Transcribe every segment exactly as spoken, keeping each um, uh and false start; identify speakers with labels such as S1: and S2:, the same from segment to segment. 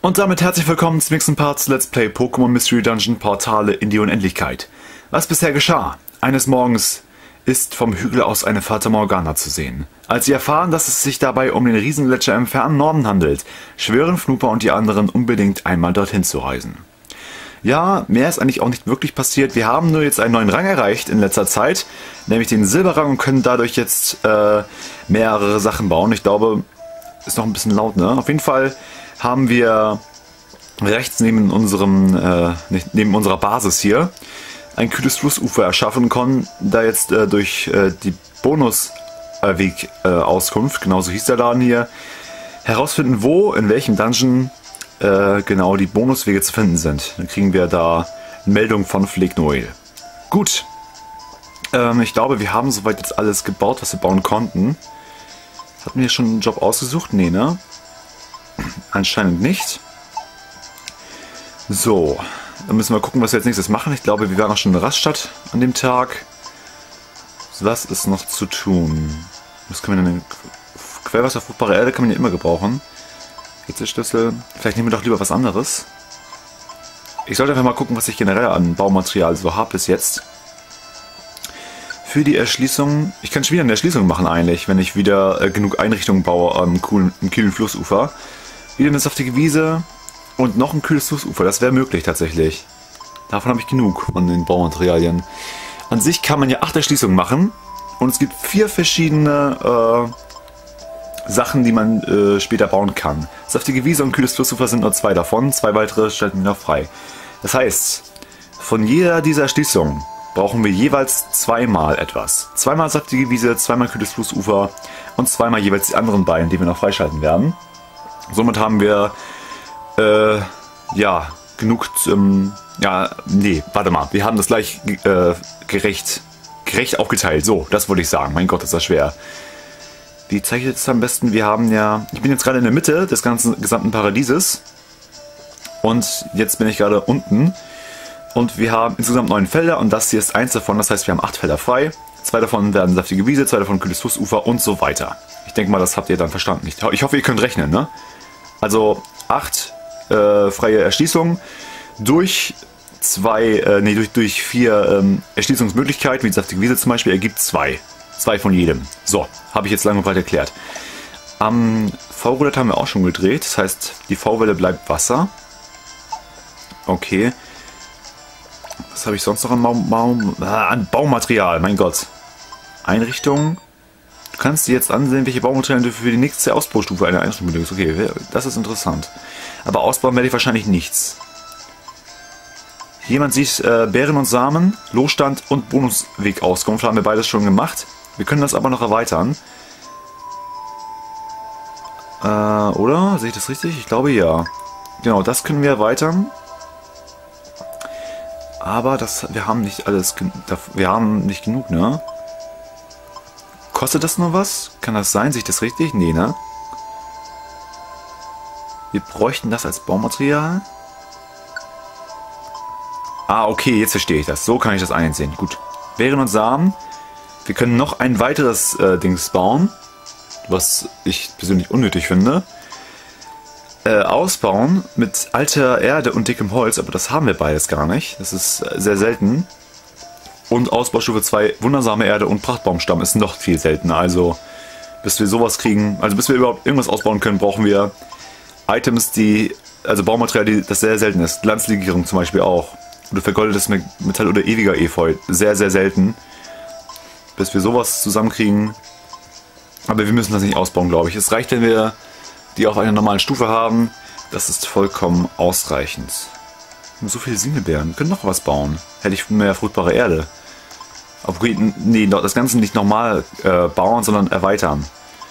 S1: Und damit herzlich willkommen zum nächsten Part zu Let's Play Pokémon Mystery Dungeon Portale in die Unendlichkeit. Was bisher geschah? Eines Morgens ist vom Hügel aus eine Fata Morgana zu sehen. Als sie erfahren, dass es sich dabei um den Riesengletscher im fernen Norden handelt, schwören Fnooper und die anderen unbedingt einmal dorthin zu reisen. Ja, mehr ist eigentlich auch nicht wirklich passiert. Wir haben nur jetzt einen neuen Rang erreicht in letzter Zeit, nämlich den Silberrang, und können dadurch jetzt äh, mehrere Sachen bauen. Ich glaube, ist noch ein bisschen laut, ne? Auf jeden Fall haben wir rechts neben unserem äh, neben unserer Basis hier ein kühles Flussufer erschaffen können, da jetzt äh, durch äh, die Bonusweg äh, Auskunft, genauso hieß der Laden hier, herausfinden, wo, in welchem Dungeon äh, genau die Bonuswege zu finden sind. Dann kriegen wir da eine Meldung von Fleck Noel. Gut, ähm, ich glaube, wir haben soweit jetzt alles gebaut, was wir bauen konnten. Hatten wir schon einen Job ausgesucht? Nee, ne? Anscheinend nicht. So, dann müssen wir gucken, was wir als nächstes machen. Ich glaube, wir waren auch schon in der Raststadt an dem Tag. Was ist noch zu tun? Was können wir denn? Quellwasser, fruchtbare Erde kann man ja immer gebrauchen. Hitzeschlüssel. Vielleicht nehmen wir doch lieber was anderes. Ich sollte einfach mal gucken, was ich generell an Baumaterial so habe bis jetzt. Für die Erschließung. Ich kann schon wieder eine Erschließung machen eigentlich, wenn ich wieder äh, genug Einrichtungen baue am coolen, am kühlen Flussufer. Wieder eine saftige Wiese und noch ein kühles Flussufer. Das wäre möglich tatsächlich. Davon habe ich genug von den Baumaterialien. An sich kann man ja acht Erschließungen machen. Und es gibt vier verschiedene äh, Sachen, die man äh, später bauen kann. Saftige Wiese und kühles Flussufer sind nur zwei davon. Zwei weitere schalten wir noch frei. Das heißt, von jeder dieser Erschließungen brauchen wir jeweils zweimal etwas. Zweimal saftige Wiese, zweimal kühles Flussufer und zweimal jeweils die anderen beiden, die wir noch freischalten werden. Somit haben wir, äh, ja, genug, ähm, ja, nee, warte mal, wir haben das gleich äh, gerecht, gerecht aufgeteilt. So, das wollte ich sagen. Mein Gott, ist das schwer. Wie zeige ich das am besten? Wir haben ja, ich bin jetzt gerade in der Mitte des ganzen gesamten Paradieses und jetzt bin ich gerade unten. Und wir haben insgesamt neun Felder und das hier ist eins davon, das heißt wir haben acht Felder frei. Zwei davon werden saftige Wiese, zwei davon kühles Flussufer und so weiter. Ich denke mal, das habt ihr dann verstanden. Ich hoffe, ihr könnt rechnen, ne? Also acht äh, freie Erschließungen durch zwei, äh, nee, durch, durch vier ähm, Erschließungsmöglichkeiten, wie saftige Wiese zum Beispiel, ergibt zwei. Zwei von jedem. So, habe ich jetzt lange und breit erklärt. Am V-Roulette haben wir auch schon gedreht, das heißt, die V-Welle bleibt Wasser. Okay. Was habe ich sonst noch an, Baum, Baum, ah, an Baumaterial? Mein Gott. Einrichtungen. Du kannst dir jetzt ansehen, welche Baumaterialien du für die nächste Ausbaustufe einer Einrichtung benötigst. Okay, das ist interessant. Aber ausbauen werde ich wahrscheinlich nichts. Jemand sieht äh, Beeren und Samen, Losstand und Bonuswegauskunft. Haben wir beides schon gemacht. Wir können das aber noch erweitern. Äh, oder? Sehe ich das richtig? Ich glaube ja. Genau, das können wir erweitern. Aber das, wir haben nicht alles, wir haben nicht genug, ne? Kostet das nur was? Kann das sein? Sehe ich das richtig? Nee, ne? Wir bräuchten das als Baumaterial. Ah, okay, jetzt verstehe ich das. So kann ich das einsehen. Gut. Beeren und Samen. Wir können noch ein weiteres äh, Dings bauen, was ich persönlich unnötig finde. Äh, ausbauen mit alter Erde und dickem Holz, aber das haben wir beides gar nicht. Das ist sehr selten. Und Ausbaustufe zwei, wundersame Erde und Prachtbaumstamm ist noch viel seltener. Also bis wir sowas kriegen, also bis wir überhaupt irgendwas ausbauen können, brauchen wir Items, die, also Baumaterial, die, das sehr selten ist. Glanzlegierung zum Beispiel auch. Oder vergoldetes Metall oder ewiger Efeu. Sehr, sehr selten. Bis wir sowas zusammenkriegen. Aber wir müssen das nicht ausbauen, glaube ich. Es reicht, wenn wir die auf einer normalen Stufe haben. Das ist vollkommen ausreichend. So viele Singelbeeren. Wir können noch was bauen. Hätte ich mehr fruchtbare Erde. Obwohl, nee, das Ganze nicht normal äh, bauen, sondern erweitern.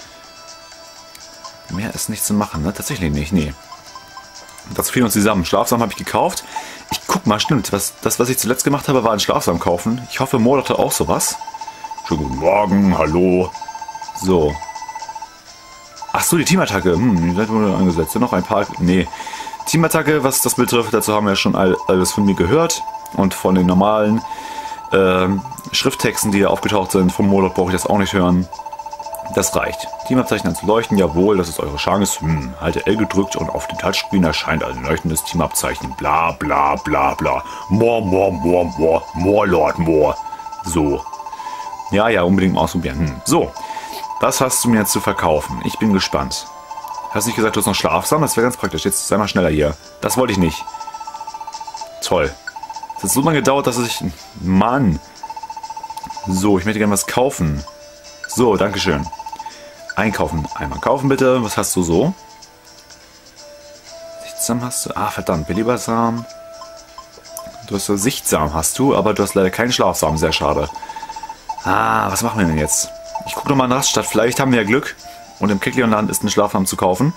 S1: Mehr ist nicht zu machen, ne? Tatsächlich nicht, nee. Das fiel uns zusammen. Schlafsamen habe ich gekauft. Ich guck mal, stimmt. Was, das, was ich zuletzt gemacht habe, war ein Schlafsamen kaufen. Ich hoffe, Mo hatte auch sowas. Schönen guten Morgen, hallo. So. Ach so, die Teamattacke. Hm, die wurde angesetzt. Noch ein paar. Nee. Teamattacke, was das betrifft, dazu haben wir ja schon alles von mir gehört. Und von den normalen ähm, Schrifttexten, die da aufgetaucht sind, vom Modok brauche ich das auch nicht hören. Das reicht. Teamabzeichen anzuleuchten, jawohl, das ist eure Chance. Hm, halte L gedrückt und auf dem Touchscreen erscheint ein leuchtendes Teamabzeichen. Bla bla bla bla. More, more, more, more. More, Lord, more. So. Ja, ja, unbedingt mal ausprobieren. Hm. So. Das hast du mir jetzt zu verkaufen. Ich bin gespannt. Hast du nicht gesagt, du hast noch Schlafsamen? Das wäre ganz praktisch. Jetzt sei mal schneller hier. Das wollte ich nicht. Toll. Es hat so lange gedauert, dass ich... Mann. So, ich möchte gerne was kaufen. So, dankeschön. Einkaufen. Einmal kaufen bitte. Was hast du so? Sichtsamen hast du? Ah, verdammt. Belebersamen. Du hast so Sichtsamen hast du, aber du hast leider keinen Schlafsamen. Sehr schade. Ah, was machen wir denn jetzt? Ich gucke nochmal in Raststadt. Vielleicht haben wir ja Glück. Und im Kekleonland ist ein Schlafsamen zu kaufen.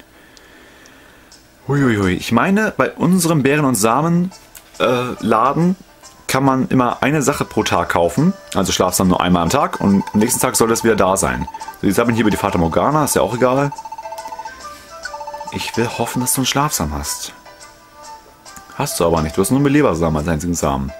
S1: Huiuiui. Ich meine, bei unserem Beeren- und Samenladen kann man immer eine Sache pro Tag kaufen. Also Schlafsamen nur einmal am Tag. Und am nächsten Tag soll das wieder da sein. So, die sammeln hier über die Fata Morgana. Ist ja auch egal. Ich will hoffen, dass du einen Schlafsamen hast. Hast du aber nicht. Du hast nur einen Belebersamen als einzigen Samen.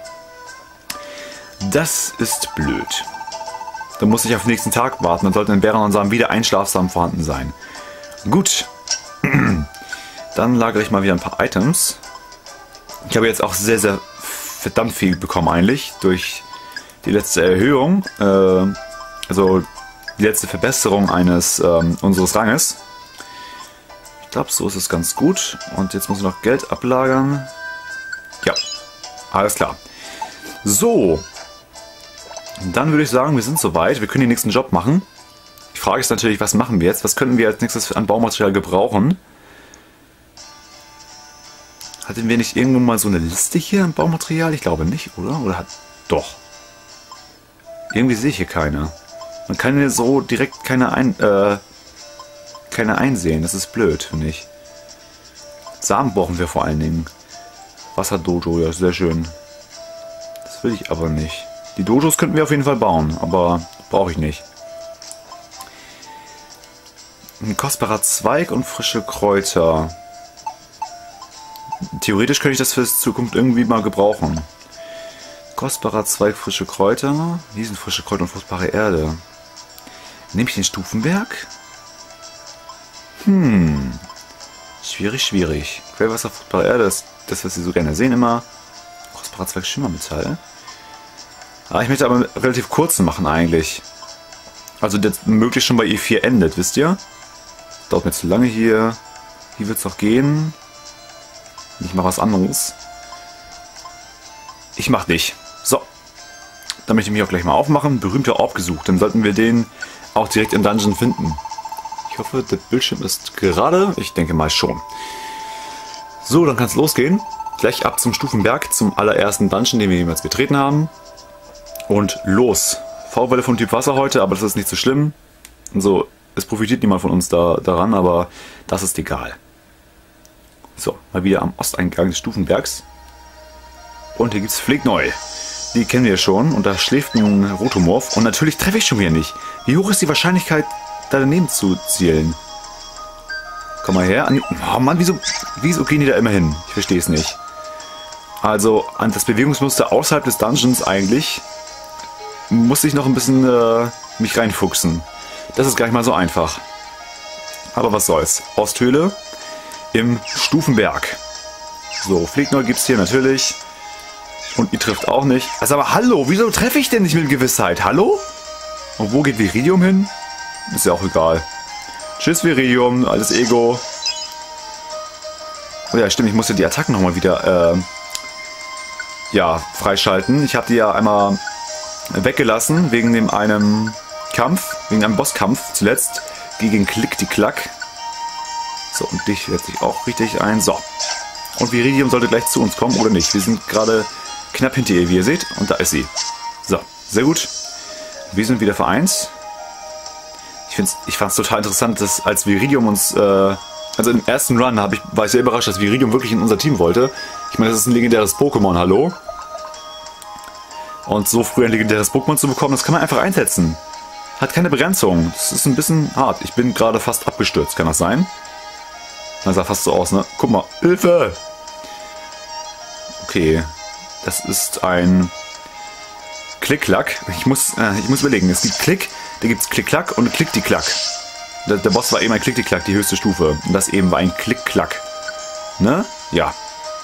S1: Das ist blöd. Dann muss ich auf den nächsten Tag warten. Dann sollte in Beeren und Samen wieder ein Schlafsamen vorhanden sein. Gut. Dann lagere ich mal wieder ein paar Items. Ich habe jetzt auch sehr, sehr verdammt viel bekommen eigentlich. Durch die letzte Erhöhung. Äh, also die letzte Verbesserung eines ähm, unseres Ranges. Ich glaube, so ist es ganz gut. Und jetzt muss ich noch Geld ablagern. Ja, alles klar. So. Dann würde ich sagen, wir sind soweit. Wir können den nächsten Job machen. Die Frage ist natürlich, was machen wir jetzt? Was können wir als nächstes an Baumaterial gebrauchen? Hatten wir nicht irgendwo mal so eine Liste hier an Baumaterial? Ich glaube nicht, oder? Oder hat... Doch. Irgendwie sehe ich hier keine. Man kann hier so direkt keine, ein, äh, keine einsehen. Das ist blöd, finde ich. Samen brauchen wir vor allen Dingen. Wasserdojo, ja, sehr schön. Das will ich aber nicht. Die Dojos könnten wir auf jeden Fall bauen, aber brauche ich nicht. Ein kostbarer Zweig und frische Kräuter. Theoretisch könnte ich das für die Zukunft irgendwie mal gebrauchen. Kostbarer Zweig, frische Kräuter. Hier sind frische Kräuter und fruchtbare Erde. Nehme ich den Stufenberg? Hm. Schwierig, schwierig. Quellwasser, fruchtbare Erde ist das, was Sie so gerne sehen immer. Kostbarer Zweig, Schimmermetall. Ah, ich möchte aber einen relativ kurzen machen eigentlich. Also der möglichst schon bei E vier endet, wisst ihr? Dauert mir zu lange hier. Hier wird es noch gehen. Ich mache was anderes. Ich mache dich. So. Dann möchte ich mich auch gleich mal aufmachen. Berühmter Orb gesucht. Dann sollten wir den auch direkt im Dungeon finden. Ich hoffe, der Bildschirm ist gerade. Ich denke mal schon. So, dann kann es losgehen. Gleich ab zum Stufenberg, zum allerersten Dungeon, den wir jemals betreten haben. Und los. V-Welle von Typ Wasser heute, aber das ist nicht so schlimm. Also, es profitiert niemand von uns da, daran, aber das ist egal. So, mal wieder am Osteingang des Stufenbergs. Und hier gibt es Flegneu. Die kennen wir schon. Und da schläft ein Rotomorph. Und natürlich treffe ich schon wieder nicht. Wie hoch ist die Wahrscheinlichkeit, da daneben zu zielen? Komm mal her. Oh Mann, wieso, wieso gehen die da immer hin? Ich verstehe es nicht. Also, an das Bewegungsmuster außerhalb des Dungeons eigentlich muss ich noch ein bisschen äh, mich reinfuchsen. Das ist gar nicht mal so einfach. Aber was soll's. Osthöhle im Stufenberg. So, Flegneu gibt es hier natürlich. Und ihr trifft auch nicht. Also aber hallo, wieso treffe ich denn nicht mit Gewissheit? Hallo? Und wo geht Viridium hin? Ist ja auch egal. Tschüss Viridium, alles Ego. Oh ja, stimmt, ich musste die Attacken nochmal wieder äh, ja, freischalten. Ich habe die ja einmal weggelassen wegen dem einem Kampf, wegen einem Bosskampf zuletzt gegen Klick die Klack. So, und dich setze ich auch richtig ein. So. Und Viridium sollte gleich zu uns kommen, oder nicht? Wir sind gerade knapp hinter ihr, wie ihr seht. Und da ist sie. So, sehr gut. Wir sind wieder vereint. Ich, find's, ich fand es total interessant, dass als Viridium uns... Äh, also im ersten Run hab ich, war ich sehr überrascht, dass Viridium wirklich in unser Team wollte. Ich meine, das ist ein legendäres Pokémon, hallo? Und so früh ein legendäres Pokémon zu bekommen, das kann man einfach einsetzen. Hat keine Begrenzung. Das ist ein bisschen hart. Ich bin gerade fast abgestürzt, kann das sein? Das sah fast so aus, ne? Guck mal. Hilfe! Okay. Das ist ein Klick-Klack. Ich muss, äh, ich muss überlegen. Es gibt Klick, Da gibt es Klick-Klack und Klick-die-Klack. Der, der Boss war eben ein Klick-die-Klack, die höchste Stufe. Und das eben war ein Klick-Klack. Ne? Ja.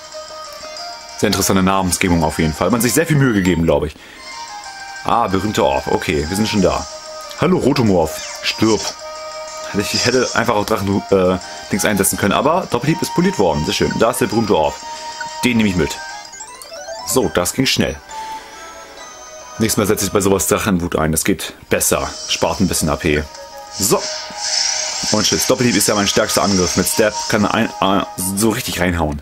S1: Sehr interessante Namensgebung auf jeden Fall. Man hat sich sehr viel Mühe gegeben, glaube ich. Ah, berühmter Orb. Okay, wir sind schon da. Hallo, Rotomorph. Stirb. Ich hätte einfach auch Drachen-Dings äh, einsetzen können, aber Doppelhieb ist poliert worden. Sehr schön. Da ist der berühmte Orb. Den nehme ich mit. So, das ging schnell. Nächstes Mal setze ich bei sowas Drachenwut ein. Das geht besser. Spart ein bisschen A P. So. Und Schiss. Doppelhieb ist ja mein stärkster Angriff. Mit Stab kann er ein, äh, so richtig reinhauen.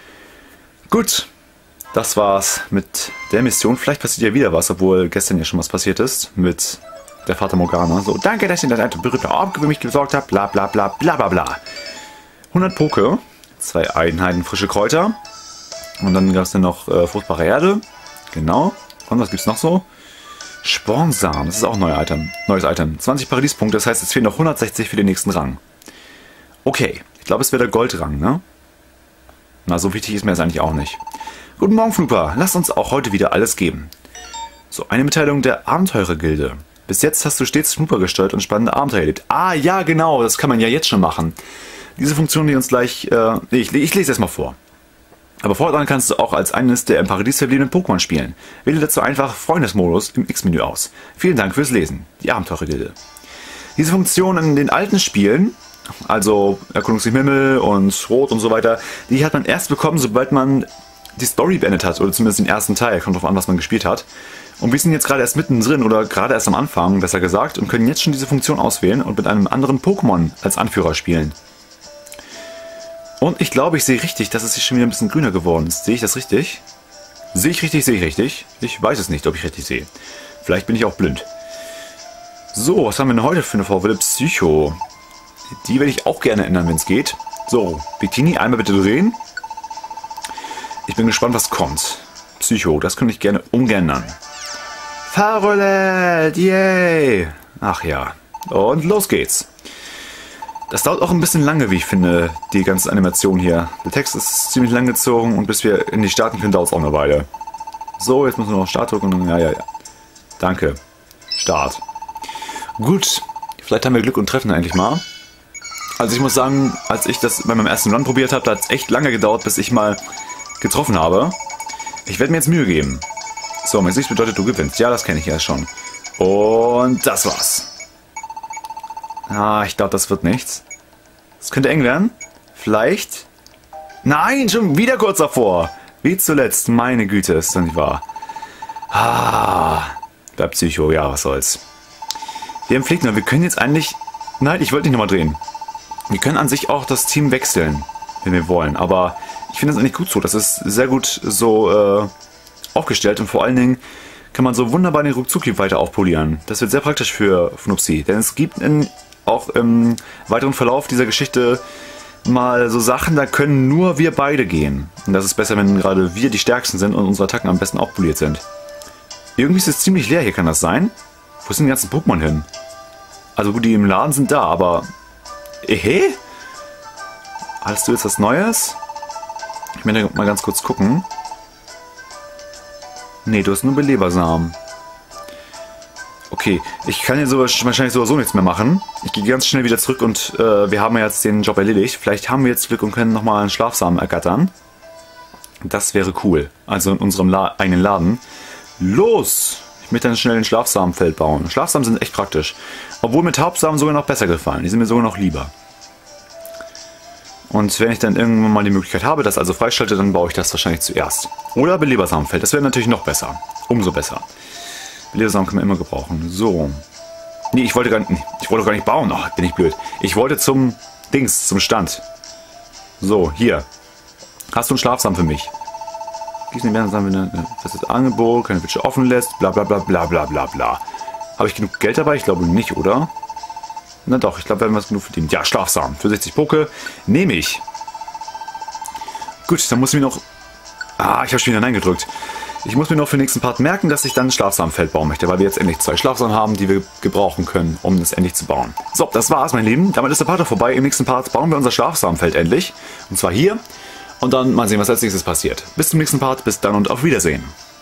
S1: Gut. Das war's mit der Mission. Vielleicht passiert ja wieder was, obwohl gestern ja schon was passiert ist. Mit der Fata Morgana. So, danke, dass ihr in der berühmte Orb für mich gesorgt habt. Bla bla bla bla bla bla. hundert Poke. Zwei Einheiten frische Kräuter. Und dann gab es dann noch äh, fruchtbare Erde. Genau. Und was gibt's noch so? Spornsamen. Das ist auch ein neues Item. Neues Item. zwanzig Paradiespunkte. Das heißt, es fehlen noch hundertsechzig für den nächsten Rang. Okay. Ich glaube, es wäre der Goldrang, ne? Na, so wichtig ist mir das eigentlich auch nicht. Guten Morgen, Flupa. Lasst uns auch heute wieder alles geben. So, eine Mitteilung der Abenteurergilde. Bis jetzt hast du stets Flupa gesteuert und spannende Abenteuer erlebt. Ah, ja, genau. Das kann man ja jetzt schon machen. Diese Funktion, die uns gleich... Äh, ich, ich lese es mal vor. Aber fortan kannst du auch als eines der im Paradies verbliebenen Pokémon spielen. Wähle dazu einfach Freundesmodus im X-Menü aus. Vielen Dank fürs Lesen. Die Abenteurergilde. Diese Funktion in den alten Spielen, also Erkundung im Himmel und Rot und so weiter, die hat man erst bekommen, sobald man die Story beendet hat, oder zumindest den ersten Teil. Kommt drauf an, was man gespielt hat. Und wir sind jetzt gerade erst mittendrin oder gerade erst am Anfang, besser gesagt, und können jetzt schon diese Funktion auswählen und mit einem anderen Pokémon als Anführer spielen. Und ich glaube, ich sehe richtig, dass es hier schon wieder ein bisschen grüner geworden ist. Sehe ich das richtig? Sehe ich richtig, sehe ich richtig? Ich weiß es nicht, ob ich richtig sehe. Vielleicht bin ich auch blind. So, was haben wir denn heute für eine Vorwelle? Psycho. Die werde ich auch gerne ändern, wenn es geht. So, Bettini, einmal bitte drehen. Ich bin gespannt, was kommt. Psycho, das könnte ich gerne umgeändern. Fahrroulette, yay! Ach ja. Und los geht's. Das dauert auch ein bisschen lange, wie ich finde, die ganze Animation hier. Der Text ist ziemlich lang gezogen und bis wir in die starten können, dauert es auch eine Weile. So, jetzt müssen wir noch Start drücken und dann, ja, ja, ja. Danke. Start. Gut, vielleicht haben wir Glück und treffen endlich mal. Also ich muss sagen, als ich das bei meinem ersten Run probiert habe, da hat es echt lange gedauert, bis ich mal getroffen habe. Ich werde mir jetzt Mühe geben. So, wenn es nichts bedeutet, du gewinnst. Ja, das kenne ich ja schon. Und das war's. Ah, ich glaube, das wird nichts. Das könnte eng werden. Vielleicht. Nein, schon wieder kurz davor. Wie zuletzt. Meine Güte, ist doch nicht wahr. Ah, bei Psycho, ja, was soll's. Wir haben Pflegner, wir können jetzt eigentlich... Nein, ich wollte nicht nochmal drehen. Wir können an sich auch das Team wechseln, wenn wir wollen. Aber ich finde das eigentlich gut so. Das ist sehr gut so äh, aufgestellt. Und vor allen Dingen kann man so wunderbar den Ruckzucki weiter aufpolieren. Das wird sehr praktisch für Fnupsi. Denn es gibt in... auch im weiteren Verlauf dieser Geschichte mal so Sachen, da können nur wir beide gehen. Und das ist besser, wenn gerade wir die Stärksten sind und unsere Attacken am besten auch poliert sind. Irgendwie ist es ziemlich leer hier, kann das sein? Wo sind die ganzen Pokémon hin? Also gut, die im Laden sind da, aber... Ehe? Hast du jetzt was Neues? Ich möchte mal ganz kurz gucken. Nee, du hast nur Belebersamen. Okay, ich kann hier so wahrscheinlich sowieso nichts mehr machen. Ich gehe ganz schnell wieder zurück und äh, wir haben ja jetzt den Job erledigt. Vielleicht haben wir jetzt Glück und können nochmal einen Schlafsamen ergattern. Das wäre cool. Also in unserem La eigenen Laden. Los! Ich möchte dann schnell ein Schlafsamenfeld bauen. Schlafsamen sind echt praktisch. Obwohl mir Taubsamen sogar noch besser gefallen. Die sind mir sogar noch lieber. Und wenn ich dann irgendwann mal die Möglichkeit habe, das also freischalte, dann baue ich das wahrscheinlich zuerst. Oder Belebersamenfeld. Das wäre natürlich noch besser. Umso besser. Belebersamen kann man immer gebrauchen. So. Nee, ich wollte gar nicht, ich wollte gar nicht bauen. Ach, bin ich blöd. Ich wollte zum Dings, zum Stand. So, hier. Hast du einen Schlafsamen für mich? Gießen die Bärensamen, wenn ein festes Angebot, keine Wünsche offen lässt, bla bla bla bla bla bla bla. Habe ich genug Geld dabei? Ich glaube nicht, oder? Na doch, ich glaube, wir haben was genug verdient. Ja, Schlafsamen. Für sechzig Poke. Nehme ich. Gut, dann muss ich mir noch... Ah, ich habe schon wieder Nein gedrückt. Ich muss mir noch für den nächsten Part merken, dass ich dann ein Schlafsamenfeld bauen möchte, weil wir jetzt endlich zwei Schlafsamen haben, die wir gebrauchen können, um das endlich zu bauen. So, das war's, mein Lieben. Damit ist der Part vorbei. Im nächsten Part bauen wir unser Schlafsamenfeld endlich. Und zwar hier. Und dann mal sehen, was als nächstes passiert. Bis zum nächsten Part. Bis dann und auf Wiedersehen.